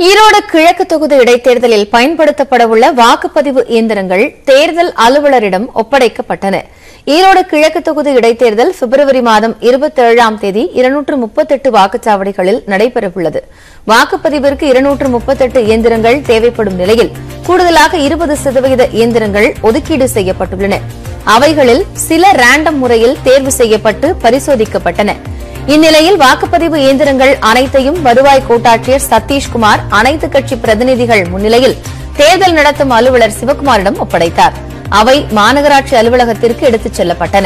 ஈரோடு கிழக்கு தொகுதி இடைத்தேர்தலில் பயன்படுத்தப்படவுள்ள வாக்குப்பதிவு இயந்திரங்கள் தேர்தல் அலுவலரிடம் ஒப்படைக்கப்பட்டன. ஈரோடு கிழக்கு தொகுதி இடைத்தேர்தல் பிப்ரவரி மாதம் 27ஆம் தேதி 238 வாக்குச்சாவடிகளில் நடைபெறவுள்ளது. வாக்குப்பதிவிற்கு 238 இயந்திரங்கள் தேவைப்படும் நிலையில் கூடுதலாக 20% இயந்திரங்கள் ஒதுக்கீடு செய்யப்பட்டுள்ளன. அவைகளில் சில ரேண்டம் முறையில் தேர்வு செய்யப்பட்டு பரிசோதிக்கப்பட்டன. இந்நிலையில் வாக்குப்பதிவு இயந்திரங்கள் அனைத்தையும் வருவாய் கோட்டாட்சியர் சதீஷ்குமார் அனைத்து கட்சி பிரதிநிதிகள் முன்னிலையில் தேர்தல் நடத்தும் அலுவலர் சிவக்குமாரிடம் ஒப்படைத்தார். அவை மாநகராட்சி அலுவலகத்திற்கு எடுத்துச் செல்லப்பட்டன.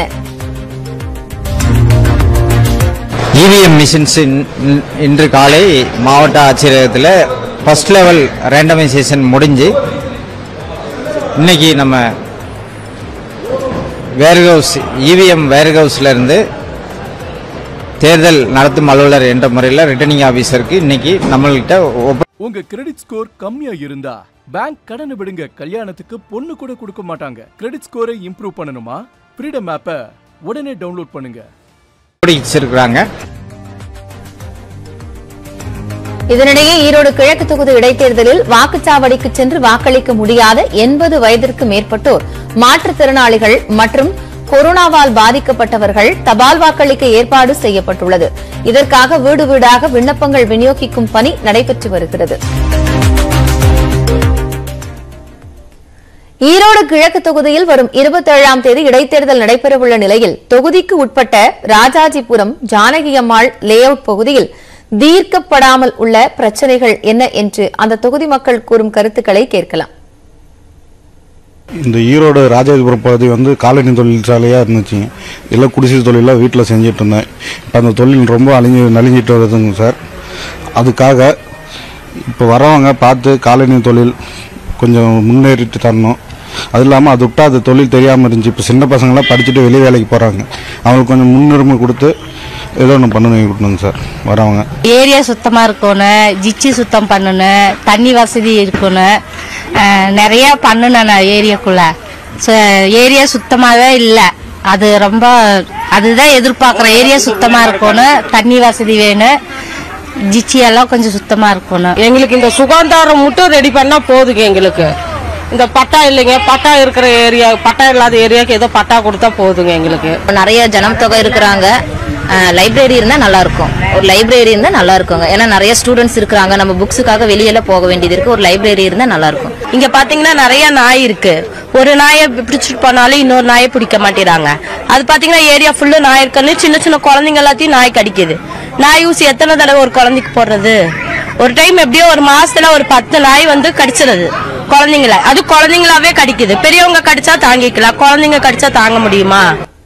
இவிஎம் மிஷின்ஸ் இன்று காலை மாவட்ட ஆட்சியரகத்தில் ஃபர்ஸ்ட் லெவல் ரேண்டமைசேஷன் முடிஞ்சு இன்னைக்கு நம்ம வேர்ஹவுஸ் இவிஎம் வேர்ஹவுஸ்ல இருந்து தேர்தல் நடத்தும் அலுவலர் என்ற முறையில் ரிட்டர்னிங் ஆபீசருக்கு இன்னைக்கு நம்மள்கிட்ட உங்க கிரெடிட் ஸ்கோர் கம்மியா இருந்தா பேங்க் கடனை விடுங்க, கல்யாணத்துக்கு பொண்ணு கூட கொடுக்க மாட்டாங்க. கிரெடிட் ஸ்கோரை இம்ப்ரூவ் பண்ணணுமா? ஃப்ரீடம் ஆப்பை உடனே டவுன்லோட் பண்ணுங்க. இதனிடையே ஈரோடு கிழக்கு தொகுதி இடைத்தேர்தலில் வாக்குச்சாவடிக்கு சென்று வாக்களிக்க முடியாத 80 வயதிற்கு மேற்பட்டோர், மாற்றுத்திறனாளிகள் மற்றும் கொரோனாவால் பாதிக்கப்பட்டவர்கள் தபால் வாக்களிக்க ஏற்பாடு செய்யப்பட்டுள்ளது. இதற்காக வீடு வீடாக விண்ணப்பங்கள் விநியோகிக்கும் பணி நடைபெற்று வருகிறது. ஈரோடு கிழக்கு தொகுதியில் வரும் 27ஆம் தேதி இடைத்தேர்தல் நடைபெறவுள்ள நிலையில் தொகுதிக்கு உட்பட்ட ராஜாஜிபுரம் ஜானகி அம்மாள் லே அவுட் பகுதியில் தீர்க்கப்படாமல் உள்ள பிரச்சனைகள் என்ன என்று அந்த தொகுதி மக்கள் கூறும் கருத்துக்களை கேட்கலாம். இந்த ஈரோடு ராஜாஜிபுரம் பகுதி காலனி தொழிற்சாலையாக இருந்துச்சுங்க. எல்லாம் குடிசை தொழிலாக வீட்டில் செஞ்சுட்டு இருந்தேன். இப்போ அந்த தொழில் ரொம்ப நலிஞ்சிட்டு வருதுங்க சார். அதுக்காக இப்போ வரவங்க பார்த்து காலனி தொழில் கொஞ்சம் முன்னேறிட்டு தரணும். அது இல்லாமல் அது விட்டால் அது தொழில் தெரியாமல் இருந்துச்சு. இப்போ சின்ன பசங்களாம் படிச்சுட்டு வெளி வேலைக்கு போகிறாங்க. அவங்களுக்கு கொஞ்சம் முன்னுரிமை கொடுத்து ஏதோ ஒன்று பண்ணணுங்க சார். வரவங்க ஏரியா சுத்தமாக இருக்கணும், ஜிச்சி சுத்தம் பண்ணணும், தண்ணி வசதி இருக்கணும், நிறைய பண்ணணும். ஏரியாக்குள்ள ஏரியா சுத்தமாகவே இல்லை. அது ரொம்ப அதுதான் எதிர்பார்க்குறோம். ஏரியா சுத்தமாக இருக்கணும், தண்ணி வசதி வேணும், ஜிச்சி எல்லாம் கொஞ்சம் சுத்தமாக இருக்கணும். எங்களுக்கு இந்த சுகாதாரம் மட்டும் ரெடி பண்ணா போதுங்க. எங்களுக்கு இந்த பட்டா இல்லைங்க, பட்டா இருக்கிற ஏரியா, பட்டா இல்லாத ஏரியாவுக்கு ஏதோ பட்டா கொடுத்தா போதுங்க. எங்களுக்கு நிறைய ஜனம் தொகை இருக்கிறாங்க. லைப்ரரி இருந்தா நல்லா இருக்கும். ஒரு லைப்ரரி இருந்தா நல்லா இருக்குங்க. ஏன்னா நிறைய ஸ்டூடெண்ட்ஸ் இருக்காங்க. நம்ம புக்ஸுக்காக வெளியில போக வேண்டியது இருக்கு. ஒரு லைப்ரரி இருந்தா நல்லா இருக்கும். இங்க பாத்தீங்கன்னா நிறைய நாய் இருக்கு. ஒரு நாயை பிடிச்சிட்டு போனாலும் இன்னொரு நாயை பிடிக்க மாட்டேறாங்க. அது பாத்தீங்கன்னா ஏரியா ஃபுல்லு நாய் இருக்குன்னு சின்ன சின்ன குழந்தைங்க எல்லாத்தையும் நாய் கடிக்குது. நாய் ஊசி எத்தனை தடவை ஒரு குழந்தைக்கு போடுறது? ஒரு டைம் எப்படியோ ஒரு மாசத்துல ஒரு 10 நாய் கடிச்சிருது குழந்தைங்கள. அது குழந்தைங்களாவே கடிக்குது. பெரியவங்க கடிச்சா தாங்கிக்கலாம், குழந்தைங்க கடிச்சா தாங்க முடியுமா?